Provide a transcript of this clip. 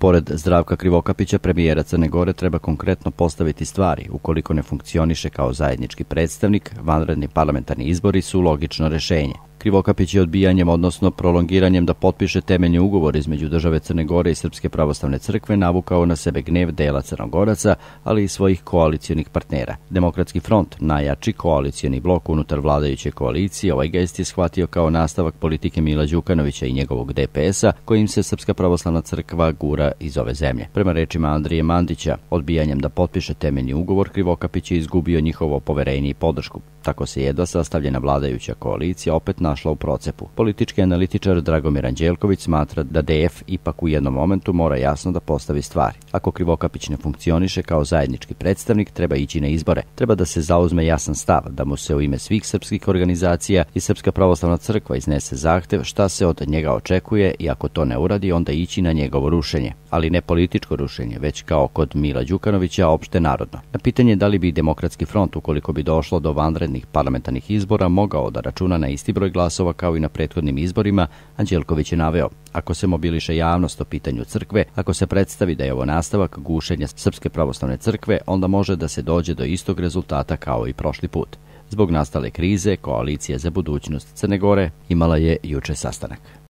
Pored Zdravka Krivokapića, premijera Crne Gore, treba konkretno postaviti stvari. Ukoliko ne funkcioniše kao zajednički predstavnik, vanredni parlamentarni izbori su logično rešenje. Krivokapić je odbijanjem, odnosno prolongiranjem da potpiše temeljni ugovor između države Crne Gore i Srpske pravoslavne crkve navukao na sebe gnev dela Crnogoraca, ali i svojih koalicionih partnera. Demokratski front, najjači koalicioni blok unutar vladajuće koalicije, ovaj gest je shvatio kao nastavak politike Mila Đukanovića i njegovog DPS-a, kojim se Srpska pravoslavna crkva gura iz ove zemlje. Prema rečima Andrije Mandića, odbijanjem da potpiše temeljni ugovor, Krivokapić je izgubio njihovo poverenje i podršku. Tako se jedva sastavljena vladajuća koalicija opet našla u procepu. Politički analitičar Dragomir Anđelković smatra da DF ipak u jednom momentu mora jasno da postavi stvari. Ako Krivokapić ne funkcioniše kao zajednički predstavnik, treba ići na izbore. Treba da se zauzme jasan stav, da mu se u ime svih srpskih organizacija i Srpska pravoslavna crkva iznese zahtev šta se od njega očekuje i ako to ne uradi, onda ići na njegovo rušenje. Ali ne političko rušenje, već kao kod Mila Đukanovića, opšte narodno. Na pitanje da li bi Demokratski front, ukoliko bi došlo do vanrednih parlamentarnih izbora, mogao da računa na isti broj glasova kao i na prethodnim izborima, Anđelković je naveo: ako se mobiliše javnost o pitanju crkve, ako se predstavi da je ovo nastavak gušenja Srpske pravoslavne crkve, onda može da se dođe do istog rezultata kao i prošli put. Zbog nastale krize, Koalicija za budućnost Crne Gore imala je juče sastanak.